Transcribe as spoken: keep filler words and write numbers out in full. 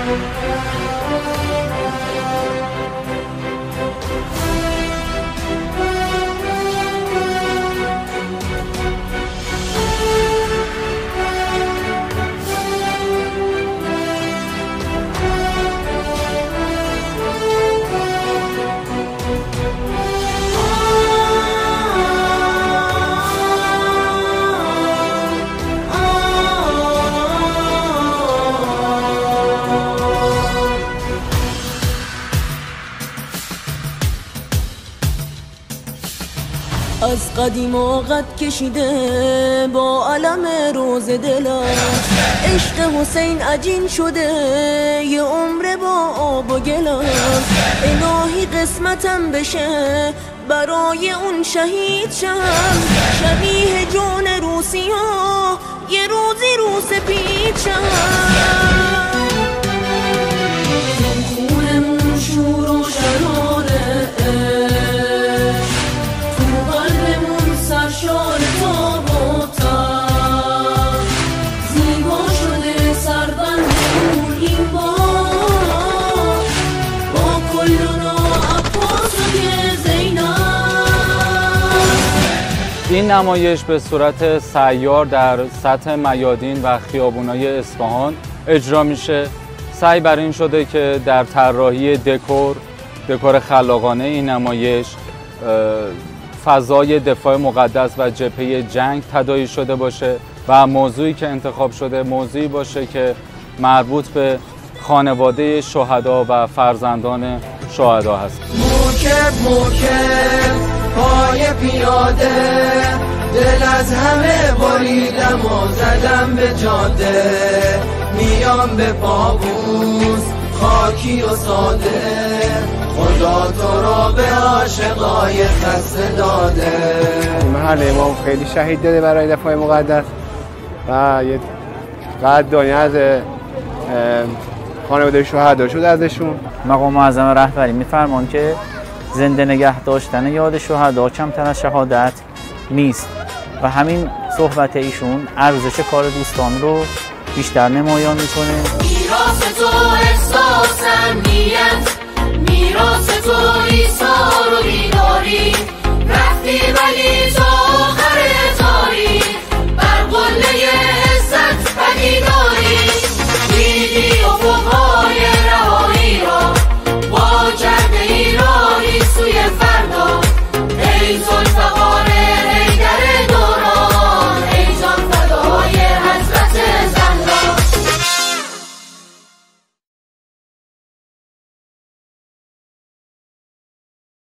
از قدیم قد کشیده با علم روز دلش، عشق حسین عجین شده یه عمر با آب و گلش. الهی قسمتم بشه برای اون شهید شم، شبیه جون روسی ها یه روزی رو سپید شم. خونمون شور و شراره، سرشار تاب و تاب، زیبا شده سربند این بار با کلونا عباس و زینب. این نمایش به صورت سیار در سطح میادین و خیابونای اصفهان اجرا میشه. سعی بر این شده که در طراحی دکور، دکور خلاقانه این نمایش، فضای دفاع مقدس و جبهه جنگ تداعی شده باشه و موضوعی که انتخاب شده موضوعی باشه که مربوط به خانواده شهدا و فرزندان شهدا هست. موکب موکب پای پیاده، دل از همه بریدم و زدم به جاده، میام به پابوس خاکی و ساده، خدا تو را به عاشقای خسته داده. محل امام خیلی شهید داده برای دفاع مقدس و یه قدردانی از خانواده شهدا شد ازشون. مقام معظم رهبری میفرمان که زنده نگه داشتن یاد شهدا کمتر از شهادت نیست و همین صحبت ایشون ارزش کار دوستان رو بیشتر نمایان میکنه. میراث تو احساس امنیت، میراث تو ایثار و بیداری، رفتی ولی تو